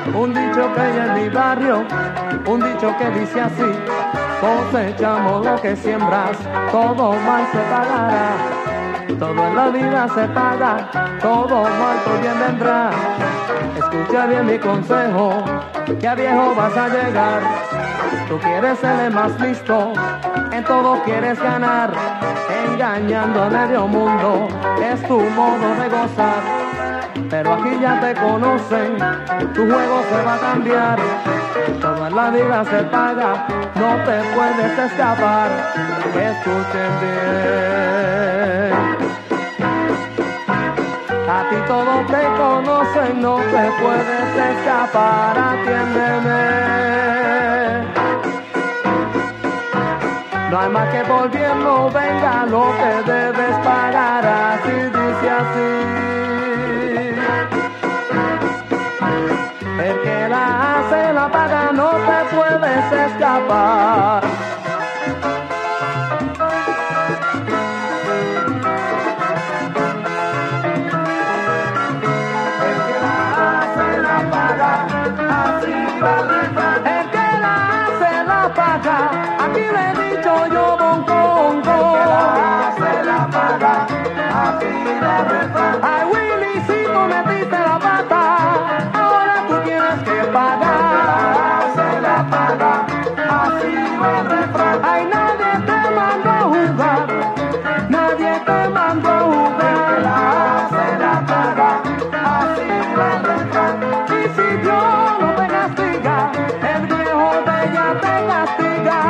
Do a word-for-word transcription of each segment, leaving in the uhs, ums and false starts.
Un dicho que hay en mi barrio, un dicho que dice así: cosechamos lo que siembras, todo mal se pagará. Todo en la vida se paga, todo mal por bien vendrá. Escucha bien mi consejo, que a viejo vas a llegar. Tú quieres ser el más listo, en todo quieres ganar. Engañando a medio mundo, es tu modo de gozar. Pero aquí ya te conocen, tu juego se va a cambiar. Todo en la vida se paga, no te puedes escapar. Escuchen bien. A ti todos te conocen, no te puedes escapar, atiéndeme. No hay más que por bien no venga lo que debes pagar, así dice así. El que la hace la paga, no te puedes escapar. El que la hace la paga, aquí le he dicho yo Bon Congo. El que la hace la paga, así le refrán. Ay Willy, si tú metiste la pata, ahora tú tienes que pagar. El que la hace la paga, así le refrán. Ay, nadie te mandó a jugar, nadie te mandó a jugar. El que la hace la paga, así le refrán. Y si Dios no te castiga, el viejo de ella te castiga.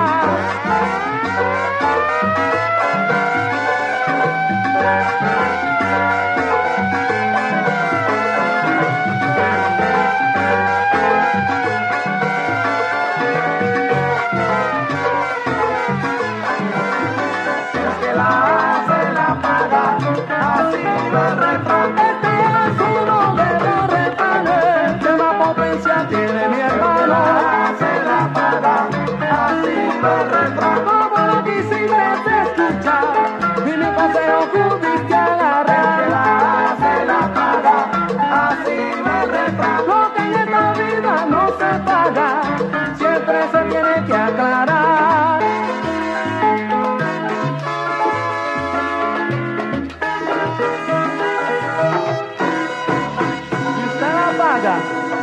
El que la hace la paga, así lo refrán. Este es uno de los refranes que más potencia tiene mi hermano. El que la hace la paga, así lo refrán. Como lo quisiste escuchar, y mi consejo pudiste agarrar. El que la hace la paga, así lo refrán. Lo que en esta vida no se paga, siempre se tiene que aclarar. Y usted la paga,